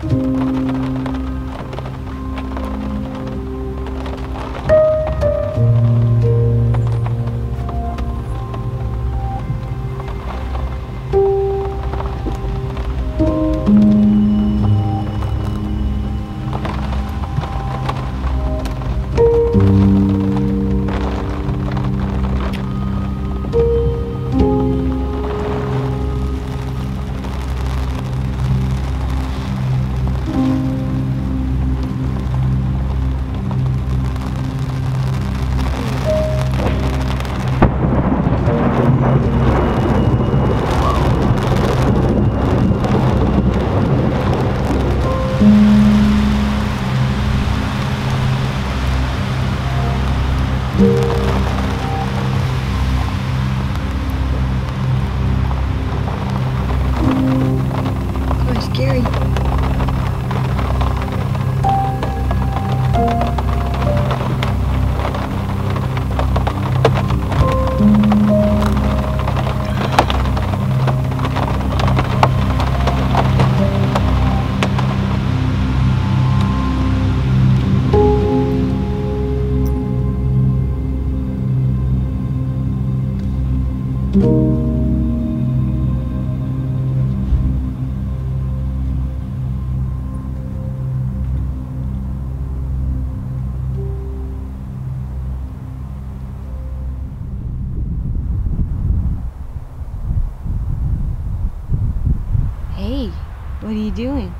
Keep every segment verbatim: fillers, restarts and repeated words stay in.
Hey, what are you doing?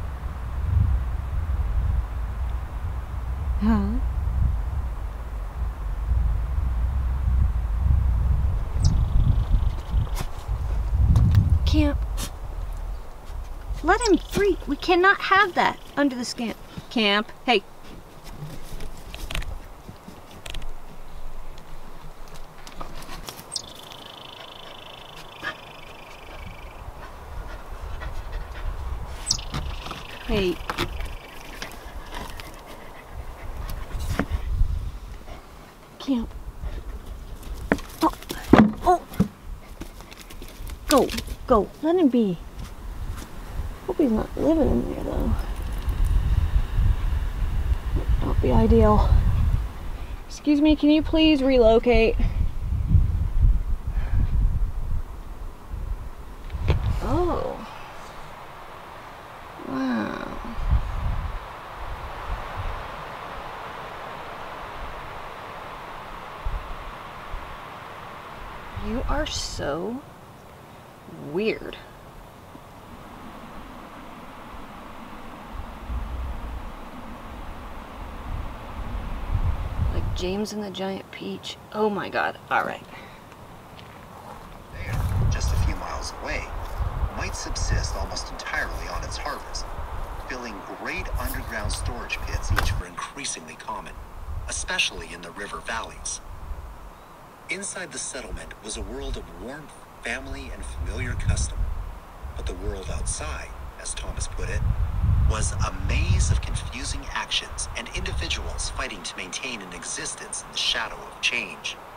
Huh? Camp. Let him free. We cannot have that under the scamp. Camp. Hey. Hey. Camp. Oh. Oh. Go. Go. Let him be. Hope he's not living in there though. Not be ideal. Excuse me, can you please relocate? Oh. Wow. You are so weird. Like James and the Giant Peach. Oh my god. Alright. There, just a few miles away, might subsist almost entirely on its harvest, filling great underground storage pits each were increasingly common, especially in the river valleys. Inside the settlement was a world of warmth, family, and familiar custom. But the world outside, as Thomas put it, was a maze of confusing actions and individuals fighting to maintain an existence in the shadow of change.